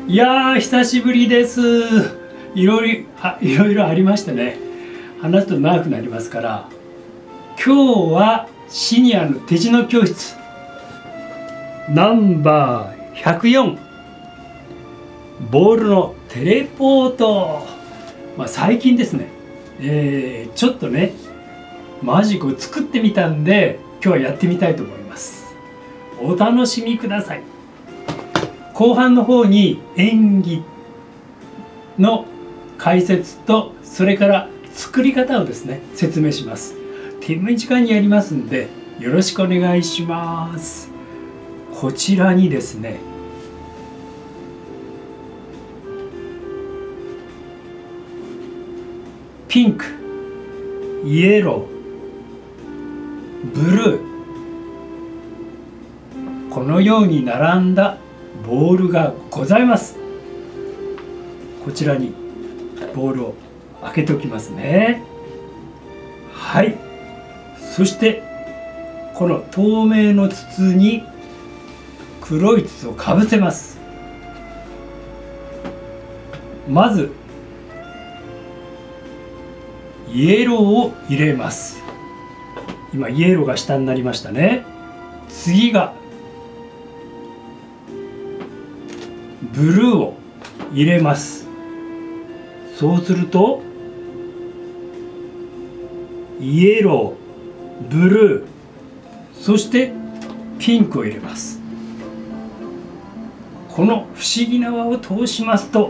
いやー久しぶりです。いろいろありましてね、話すと長くなりますから、今日はシニアの手品教室ナンバー104、ボールのテレポート。最近ですね、ちょっとねマジックを作ってみたんで、今日はやってみたいと思います。お楽しみください。後半の方に演技の解説と、それから作り方をですね説明します。手短にやりますんでよろしくお願いします。こちらにですね、ピンク、イエロー、ブルー、このように並んだボールがございます。こちらにボールを開けておきますね。はい。そしてこの透明の筒に黒い筒をかぶせます。まずイエローを入れます。今イエローが下になりましたね。次がブルーを入れます。そうするとイエロー、ブルー、そしてピンクを入れます。この不思議な輪を通しますと、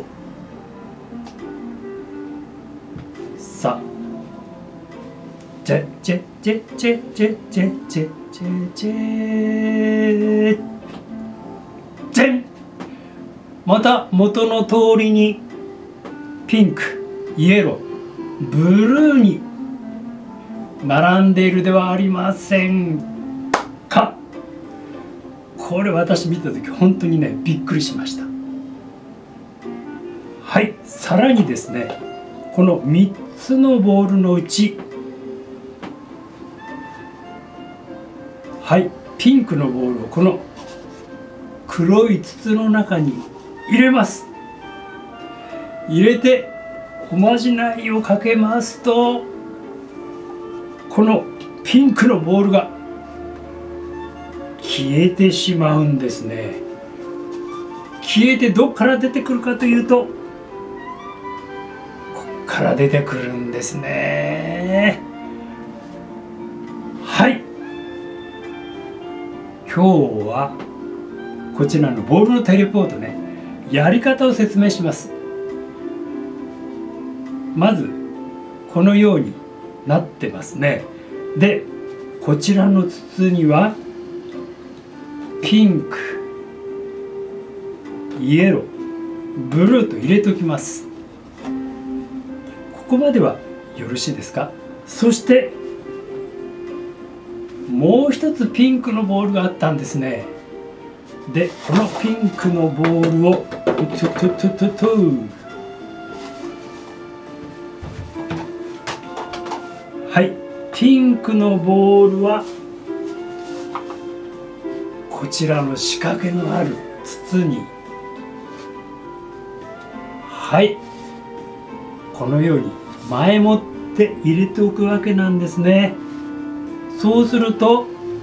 さあチェチェチェチェチェチェチェチェチェチェン、また元の通りにピンク、イエロー、ブルーに並んでいるではありませんか。これ私見た時本当にねびっくりしました。はい。さらにですね、この3つのボールのうち、はい、ピンクのボールをこの黒い筒の中に入れます。入れておまじないをかけますと、このピンクのボールが消えてしまうんですね。消えてどっから出てくるかというと、こっから出てくるんですね。はい。今日はこちらのボールのテレポートね、やり方を説明します。まずこのようになってますね。でこちらの筒にはピンク、イエロー、ブルーと入れておきます。ここまではよろしいですか。そしてもう一つピンクのボールがあったんですね。でこのピンクのボールをはい、ピンクのボールはこちらの仕掛けのある筒に、はい、このように前もって入れておくわけなんですね。そうすると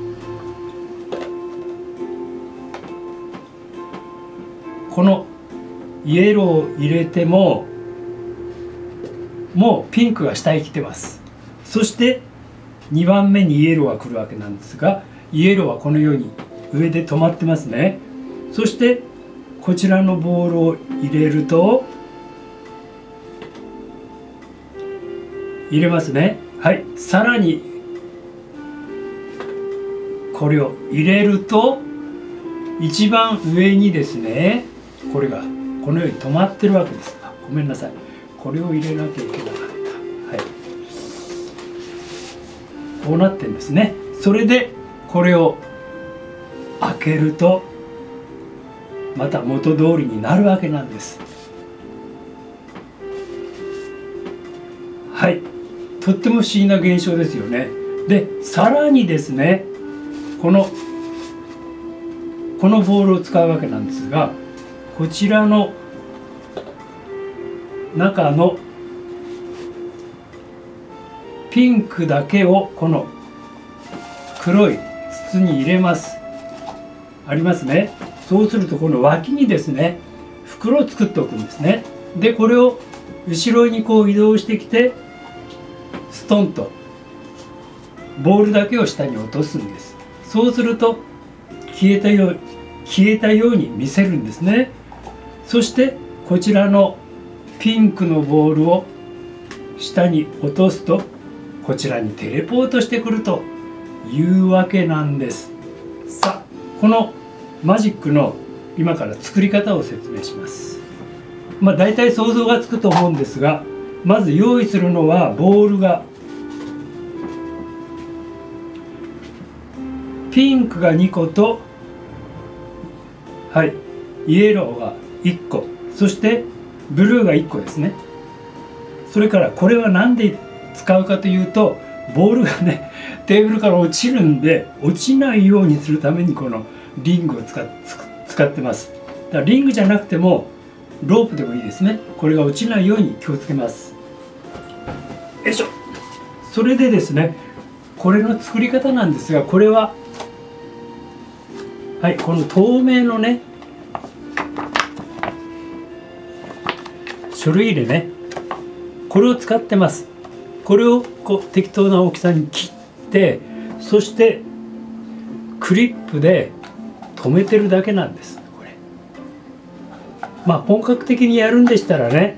このイエローを入れてももうピンクが下へ来てます。そして2番目にイエローが来るわけなんですが、イエローはこのように上で止まってますね。そしてこちらのボールを入れると、入れますね。はい。さらにこれを入れると、一番上にですね、これがこのように止まってるわけです。ごめんなさい、これを入れなきゃいけなかった。はい、こうなってるんですね。それでこれを開けるとまた元通りになるわけなんです。はい。とっても不思議な現象ですよね。でさらにですね、このボールを使うわけなんですが、こちらの中のピンクだけをこの黒い筒に入れます。ありますね。そうするとこの脇にですね袋を作っておくんですね。でこれを後ろにこう移動してきてストンとボールだけを下に落とすんです。そうすると消えたように見せるんですね。そしてこちらのピンクのボールを下に落とすとこちらにテレポートしてくるというわけなんです。さあこのマジックの今から作り方を説明します。大体想像がつくと思うんですが、まず用意するのはボールがピンクが2個とイエローが1個、そしてブルーが1個ですね。それからこれは何で使うかというと、ボールがねテーブルから落ちるんで落ちないようにするためにこのリングを使ってます。だからリングじゃなくてもロープでもいいですね。これが落ちないように気をつけます。よいしょ。それでですね、これの作り方なんですが、これはこの透明のね書類でねこれを使ってます。これをこう適当な大きさに切って、そしてクリップで留めてるだけなんです。これ本格的にやるんでしたらね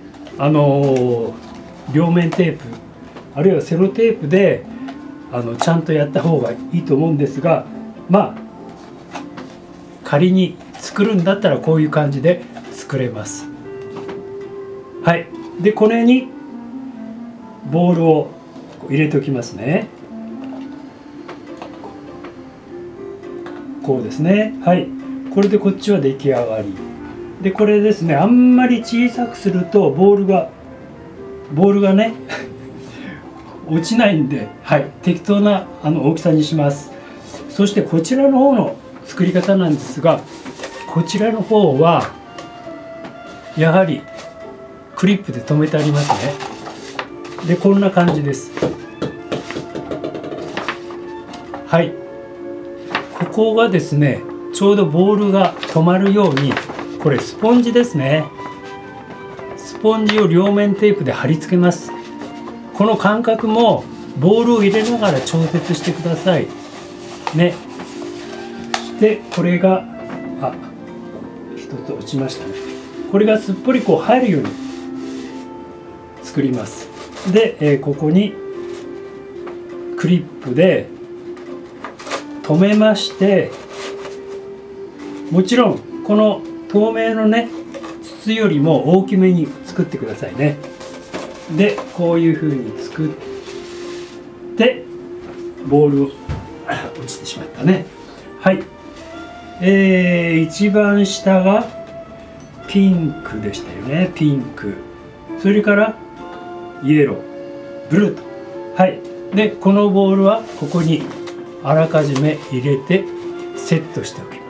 両面テープあるいはセロテープでちゃんとやった方がいいと思うんですが、仮に作るんだったらこういう感じで作れます。でこれにボールを入れておきますね。こうですね。これでこっちは出来上がりで、これですね、あんまり小さくするとボールがね落ちないんで、適当な大きさにします。そしてこちらの方の作り方なんですが、こちらの方はやはりクリップで留めてありますね。でこんな感じです。ここがですねちょうどボールが止まるように、これスポンジですね。スポンジを両面テープで貼り付けます。この間隔もボールを入れながら調節してくださいね。でこれが一つ落ちましたね。これがすっぽりこう入るように作ります。で、ここにクリップで留めまして、もちろんこの透明のね筒よりも大きめに作ってくださいね。でこういうふうに作ってボールを落ちてしまったね。一番下がピンクでしたよね。ピンク、それからイエロー、ブルーと。でこのボールはここにあらかじめ入れてセットしておきます。